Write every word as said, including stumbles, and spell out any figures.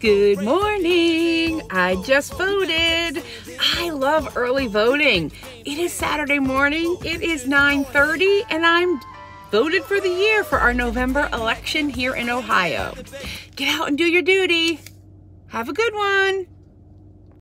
Good morning. I just voted. I love early voting. It is Saturday morning. It is nine thirty and I'm voted for the year for our November election here in Ohio. Get out and do your duty. Have a good one.